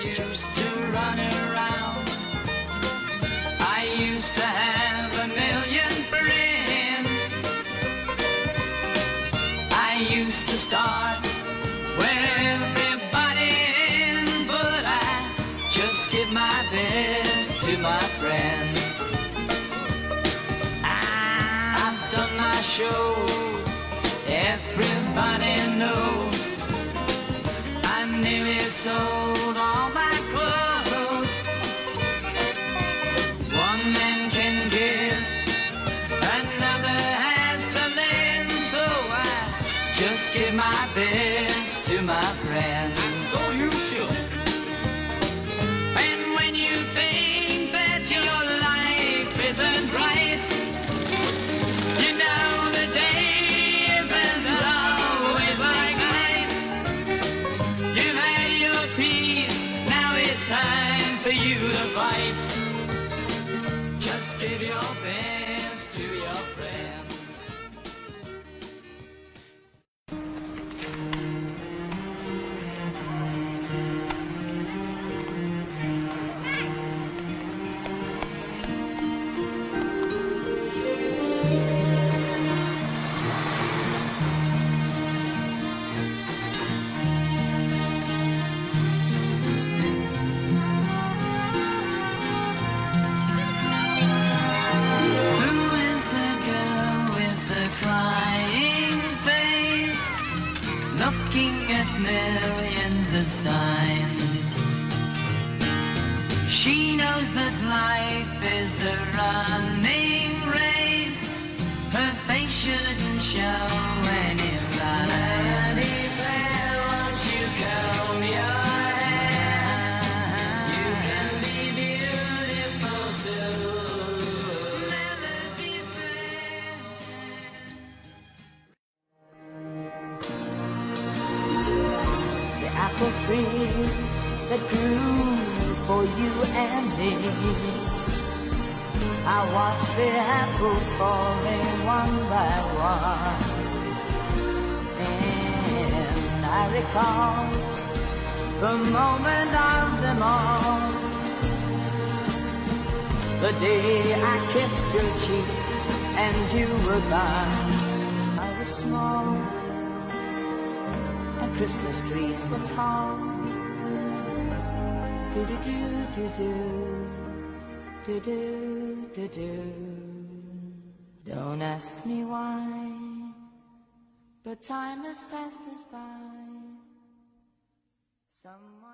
used to run around. I used to have a million friends. I used to start where everybody ends, but I just give my best to my friends. I've done my shows, everybody knows. I've nearly sold all my clothes. One man can give, another has to lend, so I just give my best to my friends. And so you should. And when you think that your life isn't right, you know the day isn't always like ice. You've had your peace, now it's time for you to fight. Just give your best to your friends. Looking at millions of signs, she knows that life is a running race. Her face shouldn't show any signs. Lady fair, won't you comb your hair? You can be beautiful too. Melody fair. Apple tree that grew for you and me. I watched the apples falling one by one, and I recall the moment of them all. The day I kissed your cheek and you were gone. I was small, Christmas trees were tall. Do-do-do-do-do, don't ask me why, but time has passed us by. Someone